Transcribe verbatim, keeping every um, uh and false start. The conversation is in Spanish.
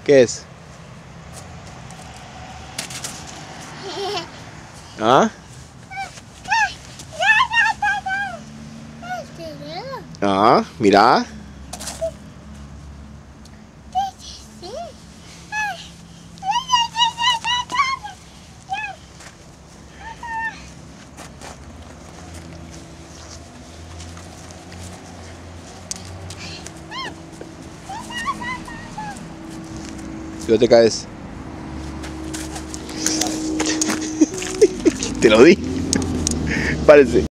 ¿Qué es? ¿Ah? Ah, mira. Si no te caes. Te lo di. Parece.